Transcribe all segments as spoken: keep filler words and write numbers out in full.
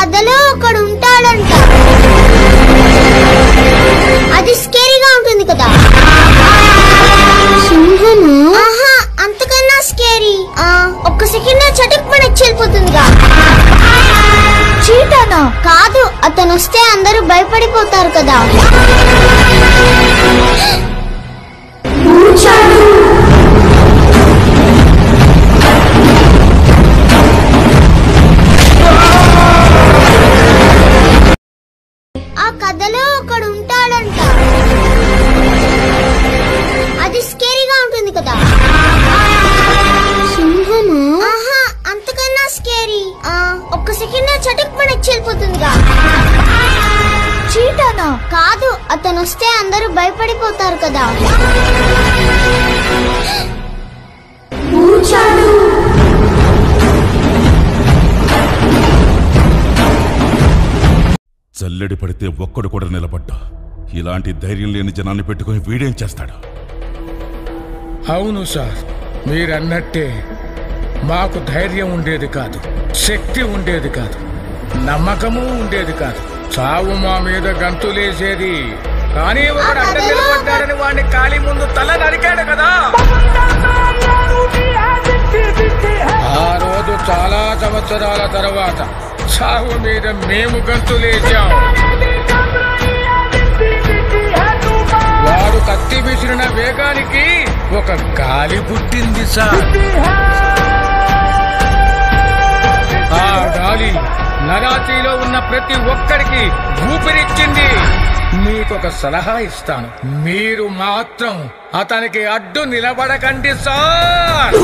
కథలో ఒకడు ఉంటాడంట, అది స్కేరీగా ఉంటుంది కదా. సింహము? ఆహా, అంతకన్నా స్కేరీ. ఒక్క సెకండ్ చటుక్ మనకి చెల్లిపోతుందిగా. చీటానా? కాదు, అతను వస్తే అందరూ భయపడిపోతారు కదా. ఆ కథలో ఒకడు ఉంటాడంట, అది స్కేరీగా ఉంటుంది కదా. సింహము? ఆహా, అంతకన్నా స్కేరీ. ఒక్క సెకండ్ చటుక్ మనకి చెల్లిపోతుందిగా. చీటానా? కాదు, అతను వస్తే అందరూ భయపడిపోతారు కదా. చల్లడి పడితే ఒక్కడు కూడా నిలబడ్డా. ఇలాంటి ధైర్యం లేని జనాన్ని పెట్టుకుని వీడేం చేస్తాడు? అవును సార్, మీరన్నట్టే మాకు ధైర్యం ఉండేది కాదు, శక్తి ఉండేది కాదు, నమ్మకము ఉండేది కాదు. చావు మా మీద గంతులేసేది. కానీ ఒకడు అడ్డ నిలబడ్డాడని వాడిని ఖాళీ ముందు తల నరికాడు కదా. ఆ రోజు చాలా సంవత్సరాల తర్వాత చావు మీద మేము గంతులేసాం. వాడు కత్తి విసిరిన వేగానికి ఒక గాలి పుట్టింది సార్. ఆ గాలి నరాతిలో ఉన్న ప్రతి ఒక్కరికి ఊపిరిచ్చింది. మీకొక సలహా ఇస్తాను, మీరు మాత్రం అతనికి అడ్డు నిలబడకండి సార్.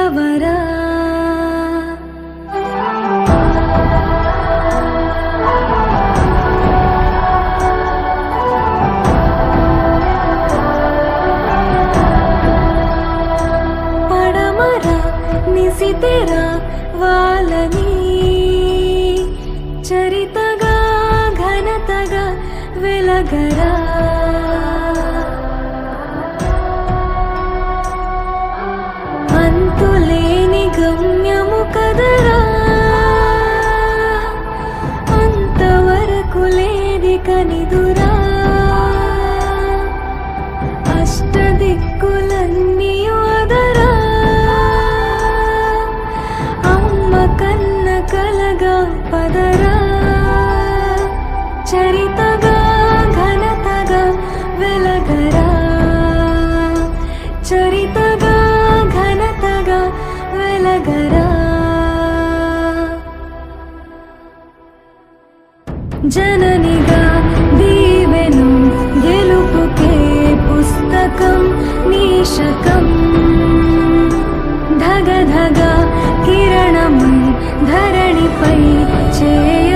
నిలవరా పడమరా నిసితెరా వాళ్ళని చరితగా ఘనతగా వెలగరా అంతులేని గమ్యము కదరా అంతవరకు లేది కనిదురా అష్టదిక్కులన్నీ అదరా అమ్మ కన్న కలగా పదరా చరితగా ఘనతగా వెలగరా చరితగా ఘనతగా వెలగరా జననిగా దీవెను గెలుపుకే పుస్తకం నీశకం ధగ ధగ కిరణమై ధరణిపై చేయ